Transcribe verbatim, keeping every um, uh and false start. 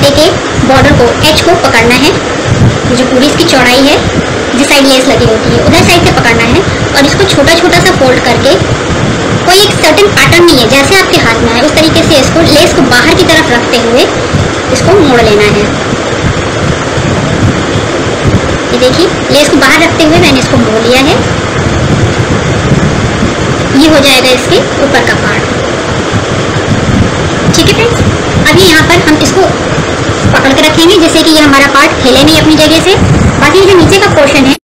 दुपट्टे के बॉर्डर को, एज को पकड़ना है। ये जो पूरी इसकी चौड़ाई है, जिस साइड लेस लगी होती है उधर साइड से पकड़ना है और इसको छोटा छोटा सा फोल्ड करके, कोई एक सर्टेन पैटर्न नहीं है, जैसे आपके हाथ में आए उस तरीके से इसको लेस को बाहर की तरफ रखते हुए इसको मोड़ लेना है। ये देखिए, लेस को बाहर रखते हुए मैंने इसको मोड़ लिया है। ये हो जाएगा इसके ऊपर का पार्ट। ठीक है फ्रेंड्स, अभी यहाँ पर हम इसको पकड़ के रखेंगे जिससे कि ये हमारा पार्ट हिले नहीं अपनी जगह से। बाकी जो नीचे का पोर्शन है